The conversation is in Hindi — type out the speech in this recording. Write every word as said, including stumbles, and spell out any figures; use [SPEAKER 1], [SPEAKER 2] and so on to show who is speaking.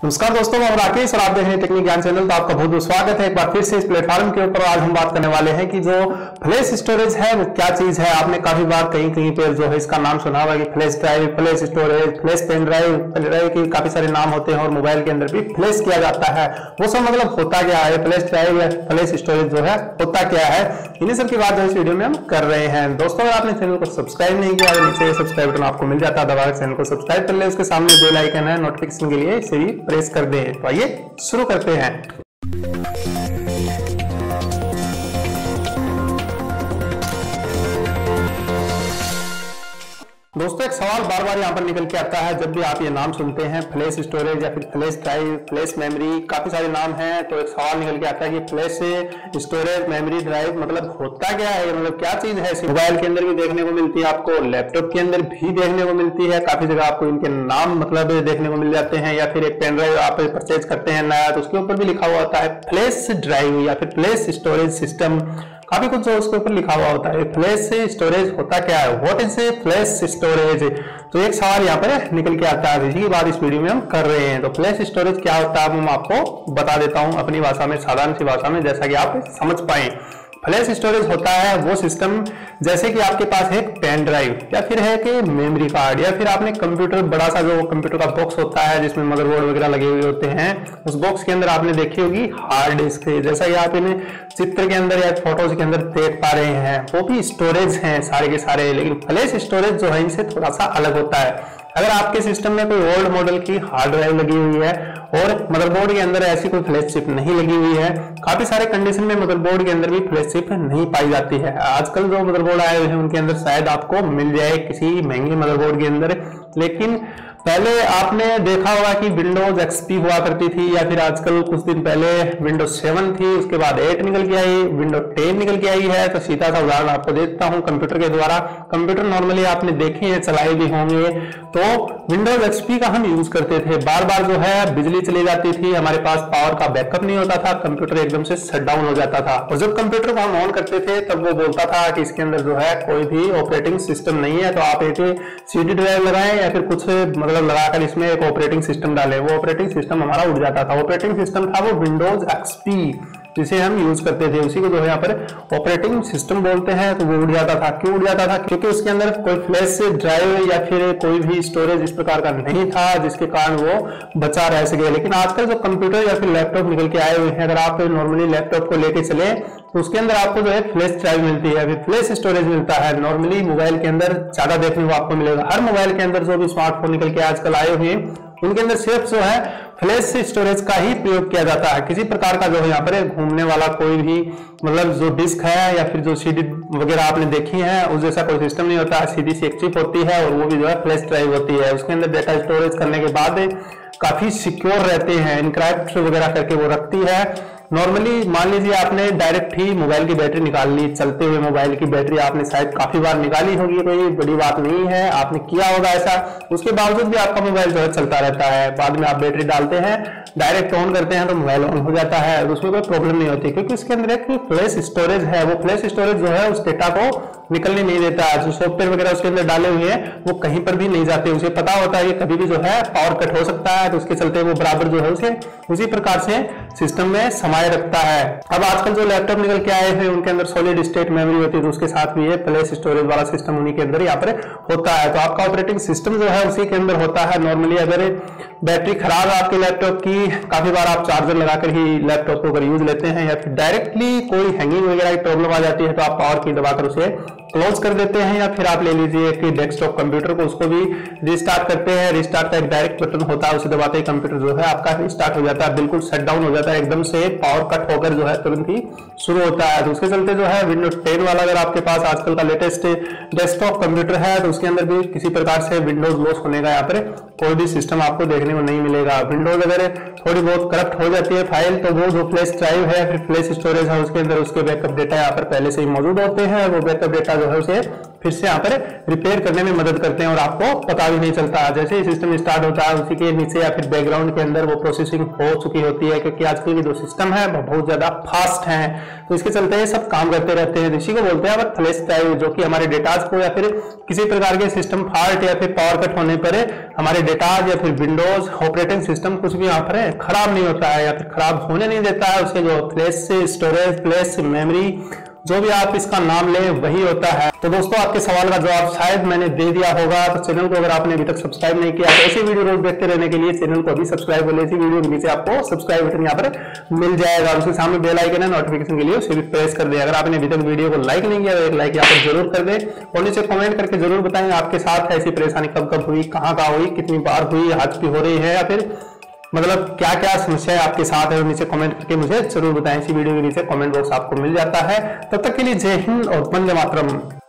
[SPEAKER 1] नमस्कार दोस्तों, मैं राकेश और आप देख रहे हैं टेक्निक ज्ञान चैनल। तो आपका बहुत बहुत स्वागत है एक बार फिर से इस प्लेटफॉर्म के ऊपर। आज हम बात करने वाले हैं कि जो फ्लैश स्टोरेज है वो क्या चीज है। आपने काफी बार कहीं कहीं पे जो है इसका नाम सुना होगा कि flash drive, flash storage, flash pen drive, pen drive के काफी सारे नाम होते हैं और मोबाइल के अंदर भी फ्लैश किया जाता है। वो सब मतलब होता क्या है, फ्लैश ड्राइव या फ्लैश स्टोरेज जो है होता क्या है, इन्हीं सब की बात जो इस वीडियो में हम कर रहे हैं। दोस्तों, अगर आपने चैनल को सब्सक्राइब नहीं किया तो नीचे सब्सक्राइब बटन आपको मिल जाता है, दबा के चैनल को सब्सक्राइब कर ले। उसके सामने बेल आइकन है नोटिफिकेशन के लिए, इसे भी प्रेस कर दें। तो आइए शुरू करते हैं। दोस्तों, एक सवाल बार बार यहाँ पर निकल के आता है जब भी आप ये नाम सुनते हैं, फ्लैश स्टोरेज या फिर फ्लैश ड्राइव, फ्लैश मेमोरी, काफी सारे नाम हैं। तो एक सवाल निकल के आता है कि फ्लैश स्टोरेज, मेमोरी, ड्राइव मतलब होता क्या है, मतलब क्या चीज है। मोबाइल के अंदर भी देखने को मिलती है, आपको लैपटॉप के अंदर भी देखने को मिलती है, काफी जगह आपको इनके नाम मतलब देखने को मिल जाते हैं। या फिर एक पेन ड्राइव आप परचेज करते हैं नया, तो उसके ऊपर भी लिखा हुआ होता है फ्लैश ड्राइव या फिर फ्लैश स्टोरेज सिस्टम, काफी कुछ जो उसके ऊपर लिखा हुआ होता है। फ्लैश स्टोरेज होता क्या है, what is a flash storage. तो एक सवाल यहाँ पर निकल के आता है, इसी की बात इस वीडियो में हम कर रहे हैं। तो फ्लैश स्टोरेज क्या होता है मैं आपको बता देता हूँ अपनी भाषा में, साधारण सी भाषा में, जैसा कि आप समझ पाए। फ्लैश स्टोरेज होता है वो सिस्टम जैसे कि आपके पास है एक पेन ड्राइव या फिर है कि मेमोरी कार्ड या फिर आपने कंप्यूटर, बड़ा सा जो कंप्यूटर का बॉक्स होता है जिसमें मदरबोर्ड वगैरह लगे हुए होते हैं, उस बॉक्स के अंदर आपने देखी होगी हार्ड डिस्क, जैसा कि आप इन्हें चित्र के अंदर या फोटोज के अंदर देख पा रहे हैं, वो भी स्टोरेज हैं सारे के सारे। लेकिन फ्लैश स्टोरेज जो है इनसे थोड़ा सा अलग होता है। अगर आपके सिस्टम में कोई ओल्ड मॉडल की हार्ड ड्राइव लगी हुई है और मदरबोर्ड के अंदर ऐसी कोई फ्लैश चिप नहीं लगी हुई है, काफी सारे कंडीशन में मदरबोर्ड के अंदर भी फ्लैश चिप नहीं पाई जाती है। आजकल जो मदरबोर्ड आए हुए हैं उनके अंदर शायद आपको मिल जाए किसी महंगे मदरबोर्ड के अंदर, लेकिन पहले आपने देखा होगा कि विंडोज एक्सपी हुआ करती थी, या फिर आजकल कुछ दिन पहले विंडोज सेवन थी, उसके बाद एट निकल के आई, विंडोज टेन निकल के आई है। तो सीधा सा उदाहरण आपको देता हूं कंप्यूटर के द्वारा। कंप्यूटर नॉर्मली आपने देखे हैं, चलाए भी होंगे। तो विंडोज एक्सपी का हम यूज करते थे, बार बार जो है बिजली चली जाती थी, हमारे पास पावर का बैकअप नहीं होता था, कंप्यूटर एकदम से शट डाउन हो जाता था। और जब कंप्यूटर को हम ऑन करते थे तब वो बोलता था कि इसके अंदर जो है कोई भी ऑपरेटिंग सिस्टम नहीं है, तो आप एक सीडी ड्राइव लगाएं या फिर कुछ मतलब लगाकर इसमें एक ऑपरेटिंग सिस्टम डालें। वो ऑपरेटिंग सिस्टम हमारा उड़ जाता था। ऑपरेटिंग सिस्टम था वो विंडोज एक्सपी, जिसे हम यूज करते थे, उसी को जो है यहाँ पर ऑपरेटिंग सिस्टम बोलते हैं। तो वो उड़ जाता था। क्यों उड़ जाता था? क्योंकि उसके अंदर कोई फ्लैश ड्राइव या फिर कोई भी स्टोरेज इस प्रकार का नहीं था जिसके कारण वो बचा रह सके। लेकिन आजकल जो कंप्यूटर या फिर लैपटॉप निकल के आए हुए हैं, अगर आप नॉर्मली लैपटॉप को लेके चले तो उसके अंदर आपको जो है फ्लैश ड्राइव मिलती है, फिर फ्लैश स्टोरेज मिलता है। नॉर्मली मोबाइल के अंदर ज्यादा देखने को आपको मिलेगा। हर मोबाइल के अंदर जो भी स्मार्टफोन निकल के आजकल आए हुए हैं उनके अंदर सिर्फ जो है फ्लैश स्टोरेज का ही प्रयोग किया जाता है। किसी प्रकार का जो है यहाँ पर घूमने वाला कोई भी मतलब जो डिस्क है या फिर जो सीडी वगैरह आपने देखी है उस जैसा कोई सिस्टम नहीं होता है। सीधी सी एक चिप होती है और वो भी जो है फ्लैश ड्राइव होती है। उसके अंदर डेटा स्टोरेज करने के बाद काफी सिक्योर रहते हैं, इनक्रिप्ट वगैरह करके वो रखती है। नॉर्मली मान लीजिए आपने डायरेक्ट ही मोबाइल की बैटरी निकाल ली, चलते हुए मोबाइल की बैटरी आपने शायद काफी बार निकाली होगी, कोई बड़ी बात नहीं है, आपने किया होगा ऐसा, उसके बावजूद भी आपका मोबाइल जो है चलता रहता है। बाद में आप बैटरी डालते हैं, डायरेक्ट ऑन करते हैं तो मोबाइल ऑन हो जाता है, उसमें कोई प्रॉब्लम नहीं होती, क्योंकि इसके अंदर एक फ्लैश स्टोरेज है। वो फ्लैश स्टोरेज जो है उस डेटा को निकलने नहीं देता है। जो सॉफ्टवेयर वगैरह उसके अंदर डाले हुए हैं वो कहीं पर भी नहीं जाते। उसे पता होता है कि कभी भी जो है पावर कट हो सकता है, तो उसके चलते वो बराबर जो है उसे उसी प्रकार से सिस्टम में समाये रखता है। अब आजकल जो लैपटॉप निकल के आए हैं उनके अंदर सॉलिड स्टेट मेमोरी होती है, तो उसके साथ भी ये फ्लैश स्टोरेज वाला सिस्टम उन्हीं के अंदर यहाँ पर होता है। तो आपका ऑपरेटिंग सिस्टम जो है उसी के अंदर होता है। नॉर्मली अगर बैटरी खराब है आपके लैपटॉप की, काफी बार आप चार्जर लगाकर ही लैपटॉप को अगर यूज लेते हैं या फिर डायरेक्टली कोई हैंगिंग वगैरह की प्रॉब्लम आ जाती है तो आप पावर की दबाकर उसे क्लोज कर देते हैं, या फिर आप ले लीजिए कि डेस्कटॉप कंप्यूटर को उसको भी रिस्टार्ट करते हैं। रिस्टार्ट का एक डायरेक्ट बटन होता है, उसे दबाते ही कंप्यूटर जो है आपका रिस्टार्ट हो जाता है, बिल्कुल शट डाउन हो जाता है, एकदम से पावर कट होकर जो है तुरंत ही शुरू होता है। तो उसके चलते जो है विंडोज टेन वाला अगर आपके पास आजकल का लेटेस्ट डेस्कटॉप कंप्यूटर है तो उसके अंदर भी किसी प्रकार से विंडोज लॉस होने का यहाँ पर कोई भी सिस्टम आपको देखने को नहीं मिलेगा। विंडोज अगर थोड़ी बहुत करप्ट हो जाती है फाइल तो वो जो फ्लैश ड्राइव है फिर फ्लैश स्टोरेज है उसके अंदर उसके बैकअप डेटा यहाँ पर पहले से ही मौजूद होते हैं। वो बैकअप डेटा जो है उसे फिर से यहाँ पर रिपेयर करने में मदद करते हैं और आपको पता भी नहीं चलता। जैसे ही सिस्टम स्टार्ट होता है उसी के नीचे या फिर बैकग्राउंड के अंदर वो प्रोसेसिंग हो चुकी होती है, क्योंकि आजकल की जो सिस्टम है वो बहुत ज्यादा फास्ट है, तो इसके चलते ये सब काम करते रहते हैं। इसी को बोलते हैं फ्लैश ड्राइव, जो कि हमारे डेटाज को या फिर किसी प्रकार के सिस्टम फॉल्ट या फिर पावर कट होने पर हमारे डेटाज या फिर विंडोज ऑपरेटिंग सिस्टम कुछ भी यहाँ पर खराब नहीं होता है या फिर खराब होने नहीं देता है। उसके जो फ्लैश स्टोरेज, फ्लैश मेमोरी, जो भी आप इसका नाम लें वही होता है। तो दोस्तों आपके सवाल का जवाब शायद मैंने दे दिया होगा। तो चैनल को अगर आपने अभी तक सब्सक्राइब नहीं किया तो ऐसी वीडियो रोज देखते रहने के लिए चैनल को अभी सब्सक्राइब कर लीजिए। वीडियो के नीचे आपको सब्सक्राइब बटन यहाँ पर मिल जाएगा, उसके सामने बेल आइकन है नोटिफिकेशन के लिए, उसे भी प्रेस कर दे। अगर आपने अभी तक वीडियो को लाइक नहीं किया तो एक लाइक यहाँ पर जरूर कर दे और नीचे कमेंट करके जरूर बताएं आपके साथ ऐसी परेशानी कब कब हुई, कहाँ कहाँ हुई, कितनी बार हुई, आज भी हो रही है या फिर मतलब क्या क्या समस्या है आपके साथ है। नीचे कमेंट करके मुझे जरूर बताएं। इसी वीडियो के नीचे कमेंट बॉक्स आपको मिल जाता है। तब तक के लिए जय हिंद और वंदे मातरम।